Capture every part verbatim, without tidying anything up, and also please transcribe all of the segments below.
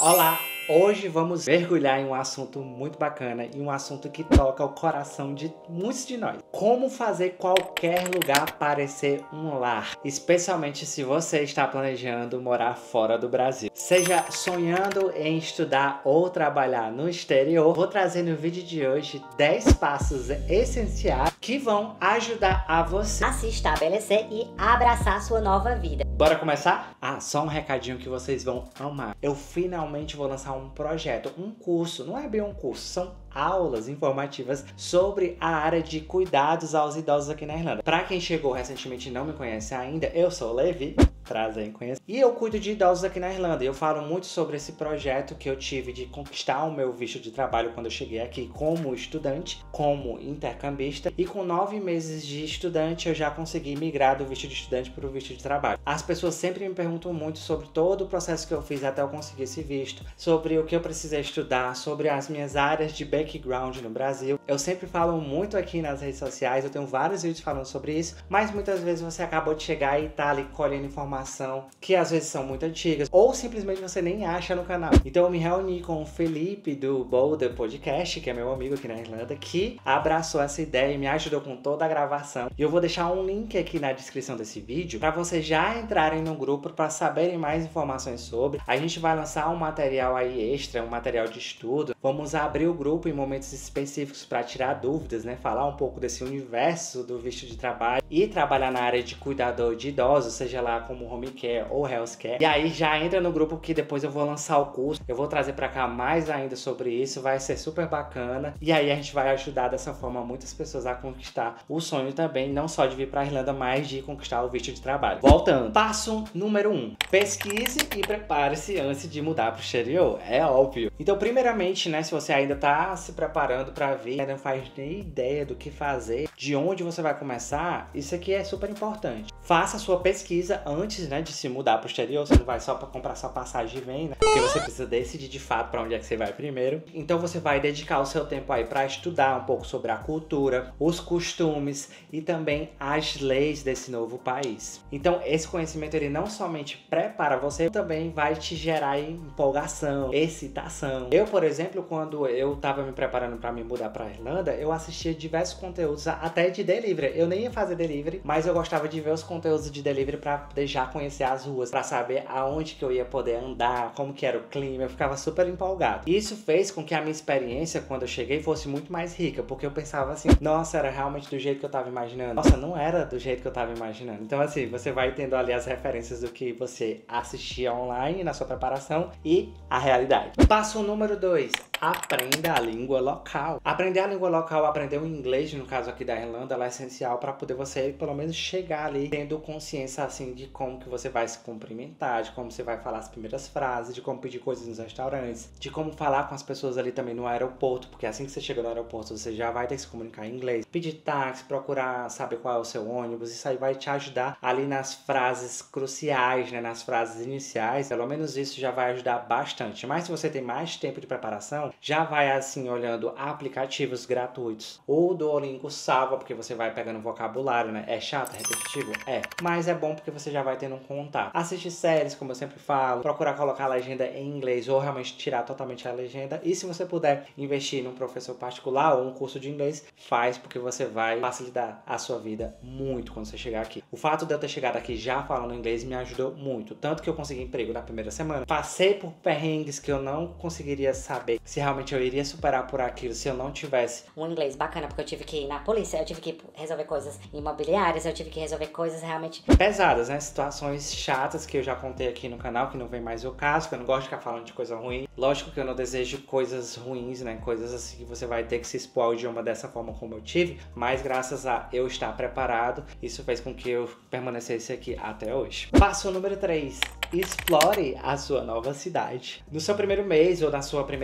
Olá! Hoje vamos mergulhar em um assunto muito bacana e um assunto que toca o coração de muitos de nós. Como fazer qualquer lugar parecer um lar, especialmente se você está planejando morar fora do Brasil. Seja sonhando em estudar ou trabalhar no exterior, vou trazer no vídeo de hoje dez passos essenciais que vão ajudar a você a se estabelecer e abraçar sua nova vida. Bora começar? Ah, só um recadinho que vocês vão amar. Eu finalmente vou lançar um projeto, um curso. Não é bem um curso, são aulas informativas sobre a área de cuidados aos idosos aqui na Irlanda. Para quem chegou recentemente e não me conhece ainda, eu sou o Levi. Prazer em conhecer. E eu cuido de idosos aqui na Irlanda. E eu falo muito sobre esse projeto que eu tive de conquistar o meu visto de trabalho quando eu cheguei aqui como estudante, como intercambista. E com nove meses de estudante, eu já consegui migrar do visto de estudante para o visto de trabalho. As pessoas sempre me perguntam muito sobre todo o processo que eu fiz até eu conseguir esse visto, sobre o que eu precisei estudar, sobre as minhas áreas de background no Brasil. Eu sempre falo muito aqui nas redes sociais, eu tenho vários vídeos falando sobre isso, mas muitas vezes você acabou de chegar e tá ali colhendo informações que às vezes são muito antigas ou simplesmente você nem acha no canal. Então eu me reuni com o Felipe do Boulder Podcast, que é meu amigo aqui na Irlanda, que abraçou essa ideia e me ajudou com toda a gravação. E eu vou deixar um link aqui na descrição desse vídeo para vocês já entrarem no grupo para saberem mais informações sobre. A gente vai lançar um material aí extra, um material de estudo. Vamos abrir o grupo em momentos específicos para tirar dúvidas, né? Falar um pouco desse universo do visto de trabalho e trabalhar na área de cuidador de idosos, seja lá como home care ou health care. E aí já entra no grupo que depois eu vou lançar o curso. Eu vou trazer pra cá mais ainda sobre isso. Vai ser super bacana. E aí a gente vai ajudar dessa forma muitas pessoas a conquistar o sonho também, não só de vir pra Irlanda, mas de conquistar o visto de trabalho. Voltando. Passo número um. Pesquise e prepare-se antes de mudar pro exterior. É óbvio. Então, primeiramente, né, se você ainda tá se preparando pra vir, não faz nem ideia do que fazer, de onde você vai começar, isso aqui é super importante. Faça a sua pesquisa antes Antes, né, de se mudar para o exterior. Você não vai só para comprar sua passagem e vem, né? Porque você precisa decidir de fato para onde é que você vai primeiro. Então você vai dedicar o seu tempo aí para estudar um pouco sobre a cultura, os costumes e também as leis desse novo país. Então esse conhecimento ele não somente prepara você, também vai te gerar empolgação, excitação. Eu, por exemplo, quando eu estava me preparando para me mudar para a Irlanda, eu assistia diversos conteúdos até de delivery. Eu nem ia fazer delivery, mas eu gostava de ver os conteúdos de delivery para deixar conhecer as ruas, para saber aonde que eu ia poder andar, como que era o clima. Eu ficava super empolgado. E isso fez com que a minha experiência quando eu cheguei fosse muito mais rica, porque eu pensava assim, nossa, era realmente do jeito que eu tava imaginando. Nossa, não era do jeito que eu tava imaginando. Então assim, você vai tendo ali as referências do que você assistia online na sua preparação e a realidade. Passo número dois. Aprenda a língua local. Aprender a língua local, aprender o inglês, no caso aqui da Irlanda, ela é essencial para poder você, pelo menos, chegar ali tendo consciência, assim, de como que você vai se cumprimentar, de como você vai falar as primeiras frases, de como pedir coisas nos restaurantes, de como falar com as pessoas ali também no aeroporto, porque assim que você chega no aeroporto, você já vai ter que se comunicar em inglês. Pedir táxi, procurar saber qual é o seu ônibus, isso aí vai te ajudar ali nas frases cruciais, né, nas frases iniciais. Pelo menos isso já vai ajudar bastante. Mas se você tem mais tempo de preparação, já vai assim olhando aplicativos gratuitos. O Duolingo salva porque você vai pegando vocabulário, né? É chato, é repetitivo? É. Mas é bom porque você já vai tendo um contato. Assistir séries, como eu sempre falo, procurar colocar a legenda em inglês ou realmente tirar totalmente a legenda. E se você puder investir num professor particular ou um curso de inglês, faz, porque você vai facilitar a sua vida muito quando você chegar aqui. O fato de eu ter chegado aqui já falando inglês me ajudou muito. Tanto que eu consegui emprego na primeira semana. Passei por perrengues que eu não conseguiria saber se realmente eu iria superar por aquilo se eu não tivesse um inglês bacana, porque eu tive que ir na polícia, eu tive que resolver coisas imobiliárias, eu tive que resolver coisas realmente pesadas, né? Situações chatas que eu já contei aqui no canal, que não vem mais o caso, que eu não gosto de ficar falando de coisa ruim. Lógico que eu não desejo coisas ruins, né? Coisas assim que você vai ter que se expor ao idioma dessa forma como eu tive, mas graças a eu estar preparado, isso fez com que eu permanecesse aqui até hoje. Passo número três. Explore a sua nova cidade. No seu primeiro mês ou na sua primeira semana,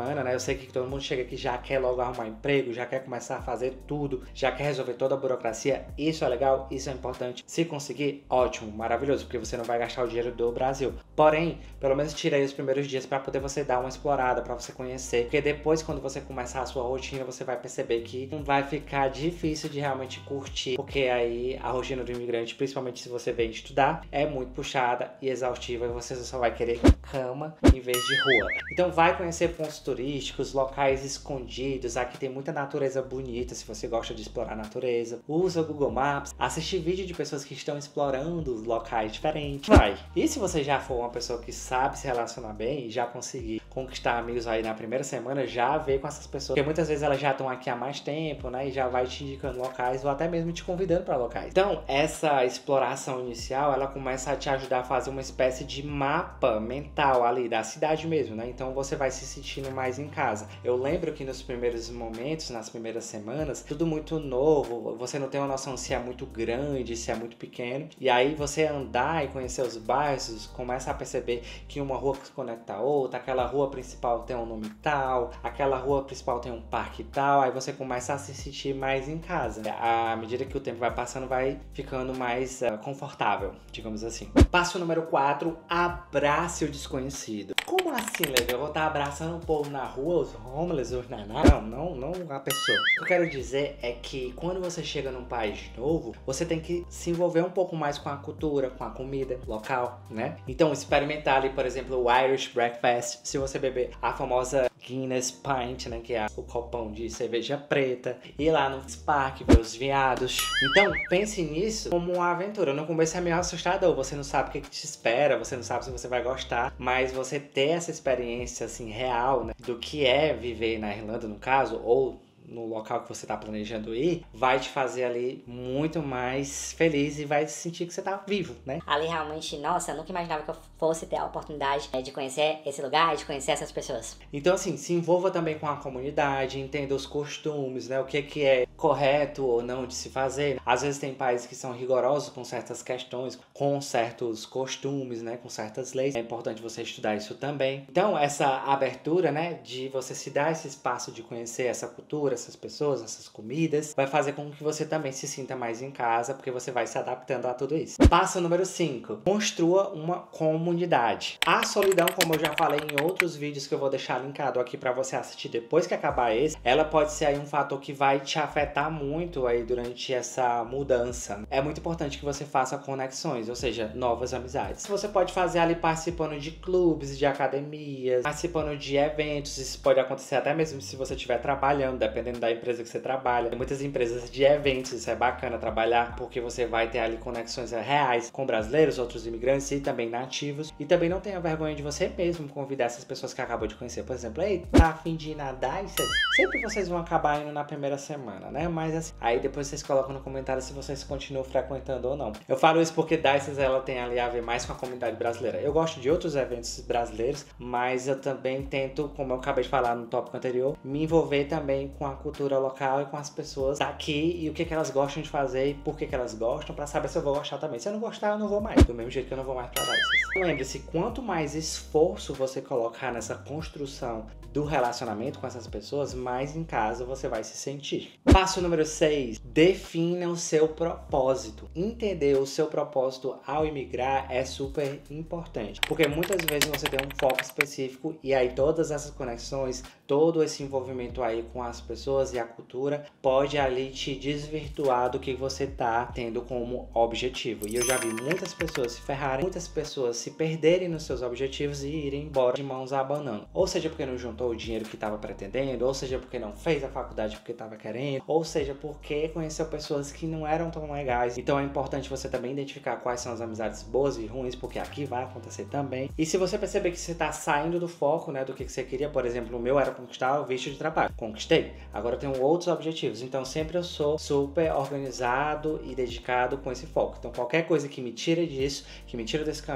semana, né? Eu sei que todo mundo chega aqui já quer logo arrumar emprego, já quer começar a fazer tudo, já quer resolver toda a burocracia. Isso é legal, isso é importante. Se conseguir, ótimo, maravilhoso, porque você não vai gastar o dinheiro do Brasil. Porém, pelo menos tira aí os primeiros dias para poder você dar uma explorada, para você conhecer, porque depois, quando você começar a sua rotina, você vai perceber que não vai ficar difícil de realmente curtir, porque aí a rotina do imigrante, principalmente se você vem estudar, é muito puxada e exaustiva, e você só vai querer cama em vez de rua. Então vai conhecer pontos turísticos, locais escondidos. Aqui tem muita natureza bonita, se você gosta de explorar a natureza. Usa o Google Maps, assiste vídeo de pessoas que estão explorando locais diferentes. Vai! E se você já for uma pessoa que sabe se relacionar bem e já conseguir conquistar amigos aí na primeira semana, já vê com essas pessoas, porque muitas vezes elas já estão aqui há mais tempo, né, e já vai te indicando locais ou até mesmo te convidando para locais. Então, essa exploração inicial, ela começa a te ajudar a fazer uma espécie de mapa mental ali da cidade mesmo, né? Então você vai se sentindo mais em casa. Eu lembro que nos primeiros momentos, nas primeiras semanas, tudo muito novo, você não tem uma noção se é muito grande, se é muito pequeno, e aí você andar e conhecer os bairros, começa a perceber que uma rua se conecta a outra, aquela rua principal tem um nome tal, aquela rua principal tem um parque tal, aí você começa a se sentir mais em casa. À medida que o tempo vai passando, vai ficando mais uh, confortável, digamos assim. Passo número quatro, abrace o desconhecido. Como assim, Levi? Eu vou estar abraçando o povo na rua, os homeless, os naná? Não, não, não a pessoa. O que eu quero dizer é que quando você chega num país novo, você tem que se envolver um pouco mais com a cultura, com a comida local, né? Então, experimentar ali, por exemplo, o Irish Breakfast, se você beber a famosa Guinness Pint, né, que é o copão de cerveja preta, ir lá no parque, ver os veados. Então, pense nisso como uma aventura. No começo é meio assustador, você não sabe o que, que te espera, você não sabe se você vai gostar, mas você ter essa experiência, assim, real, né, do que é viver na Irlanda, no caso, ou no local que você está planejando ir, vai te fazer ali muito mais feliz e vai sentir que você tá vivo, né? Ali realmente, nossa, eu nunca imaginava que eu fosse ter a oportunidade de conhecer esse lugar, de conhecer essas pessoas. Então, assim, se envolva também com a comunidade, entenda os costumes, né? O que, que é correto ou não de se fazer. Às vezes tem países que são rigorosos com certas questões, com certos costumes, né? Com certas leis. É importante você estudar isso também. Então, essa abertura, né? De você se dar esse espaço de conhecer essa cultura, essas pessoas, essas comidas, vai fazer com que você também se sinta mais em casa, porque você vai se adaptando a tudo isso. Passo número cinco. Construa uma comunidade. A solidão, como eu já falei em outros vídeos que eu vou deixar linkado aqui para você assistir depois que acabar esse, ela pode ser aí um fator que vai te afetar muito aí durante essa mudança. É muito importante que você faça conexões, ou seja, novas amizades. Você pode fazer ali participando de clubes, de academias, participando de eventos. Isso pode acontecer até mesmo se você estiver trabalhando, dependendo da empresa que você trabalha. Tem muitas empresas de eventos, isso é bacana trabalhar, porque você vai ter ali conexões reais com brasileiros, outros imigrantes e também nativos. E também não tenha vergonha de você mesmo convidar essas pessoas que acabou de conhecer. Por exemplo, ei, tá a fim de nadar? Sempre vocês vão acabar indo na primeira semana, né? Mas assim, aí depois vocês colocam no comentário se vocês continuam frequentando ou não. Eu falo isso porque Dices, ela tem ali a ver mais com a comunidade brasileira. Eu gosto de outros eventos brasileiros, mas eu também tento, como eu acabei de falar no tópico anterior, me envolver também com a cultura local e com as pessoas daqui e o que, que elas gostam de fazer e por que, que elas gostam, pra saber se eu vou gostar também. Se eu não gostar, eu não vou mais. Do mesmo jeito que eu não vou mais pra Dices. Lembre-se, quanto mais esforço você colocar nessa construção do relacionamento com essas pessoas, mais em casa você vai se sentir. Passo número seis. Defina o seu propósito. Entender o seu propósito ao imigrar é super importante, porque muitas vezes você tem um foco específico e aí todas essas conexões, todo esse envolvimento aí com as pessoas e a cultura pode ali te desvirtuar do que você tá tendo como objetivo. E eu já vi muitas pessoas se ferrarem, muitas pessoas se perderem nos seus objetivos e irem embora de mãos abanando. Ou seja, porque não juntou o dinheiro que estava pretendendo, ou seja, porque não fez a faculdade porque estava querendo, ou seja, porque conheceu pessoas que não eram tão legais. Então é importante você também identificar quais são as amizades boas e ruins, porque aqui vai acontecer também. E se você perceber que você está saindo do foco, né, do que você queria, por exemplo, o meu era conquistar o visto de trabalho. Conquistei. Agora eu tenho outros objetivos. Então sempre eu sou super organizado e dedicado com esse foco. Então qualquer coisa que me tire disso, que me tire desse caminho, eu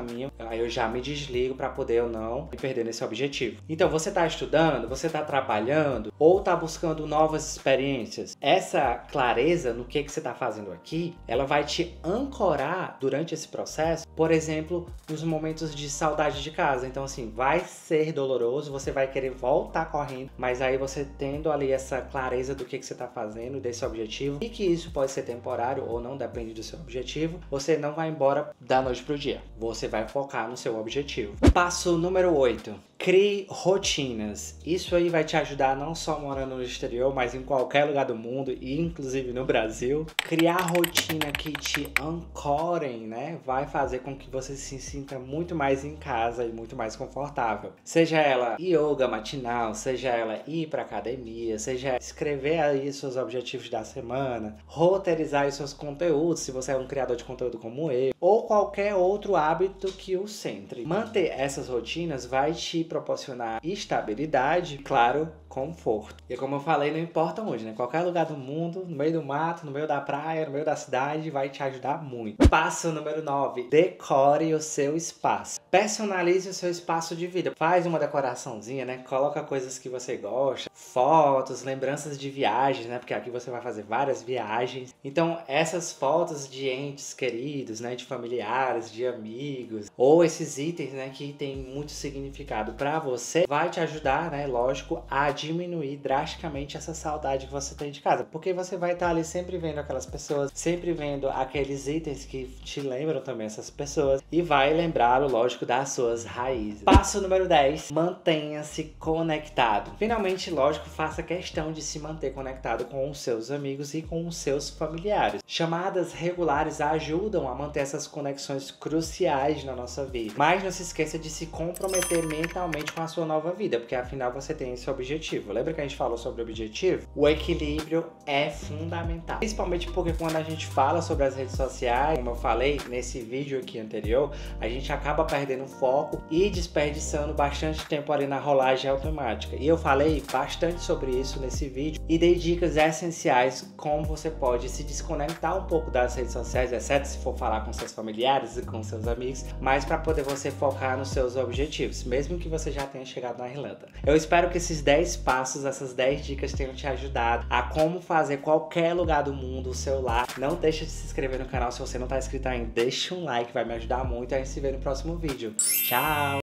Aí eu já me desligo para poder eu não me perder nesse objetivo. Então você está estudando, você está trabalhando ou está buscando novas experiências. Essa clareza no que, que você está fazendo aqui, ela vai te ancorar durante esse processo, por exemplo, nos momentos de saudade de casa. Então assim, vai ser doloroso, você vai querer voltar correndo, mas aí você tendo ali essa clareza do que, que você está fazendo, desse objetivo, e que isso pode ser temporário ou não, depende do seu objetivo, você não vai embora da noite pro dia. Você vai focar no seu objetivo. Passo número oito. Crie rotinas. Isso aí vai te ajudar não só morando no exterior, mas em qualquer lugar do mundo e inclusive no Brasil. Criar rotina que te ancorem, né? Vai fazer com que você se sinta muito mais em casa e muito mais confortável. Seja ela yoga matinal, seja ela ir para academia, seja escrever aí seus objetivos da semana, roteirizar aí seus conteúdos, se você é um criador de conteúdo como eu, ou qualquer outro hábito que o centre. Manter essas rotinas vai te proporcionar estabilidade, claro, conforto. E como eu falei, não importa onde, né? Qualquer lugar do mundo, no meio do mato, no meio da praia, no meio da cidade, vai te ajudar muito. Passo número nove. Decore o seu espaço. Personalize o seu espaço de vida. Faz uma decoraçãozinha, né? Coloca coisas que você gosta, fotos, lembranças de viagens, né? Porque aqui você vai fazer várias viagens. Então, essas fotos de entes queridos, né? De familiares, de amigos, ou esses itens, né? Que tem muito significado para você, vai te ajudar, né? Lógico, a diminuir drasticamente essa saudade que você tem de casa, porque você vai estar ali sempre vendo aquelas pessoas, sempre vendo aqueles itens que te lembram também essas pessoas e vai lembrá-lo, lógico, das suas raízes. Passo número dez, mantenha-se conectado. Finalmente, lógico, faça questão de se manter conectado com os seus amigos e com os seus familiares. Chamadas regulares ajudam a manter essas conexões cruciais na nossa vida, mas não se esqueça de se comprometer mentalmente com a sua nova vida, porque afinal você tem esse objetivo. Lembra que a gente falou sobre objetivo? O equilíbrio é fundamental. Principalmente porque quando a gente fala sobre as redes sociais, como eu falei nesse vídeo aqui anterior, a gente acaba perdendo foco e desperdiçando bastante tempo ali na rolagem automática. E eu falei bastante sobre isso nesse vídeo e dei dicas essenciais como você pode se desconectar um pouco das redes sociais, exceto se for falar com seus familiares e com seus amigos, mas para poder você focar nos seus objetivos, mesmo que você já tenha chegado na Irlanda. Eu espero que esses dez passos, essas dez dicas tenham te ajudado a como fazer qualquer lugar do mundo o seu lar. Não deixa de se inscrever no canal se você não está inscrito ainda. Deixa um like, vai me ajudar muito. A gente se vê no próximo vídeo. Tchau!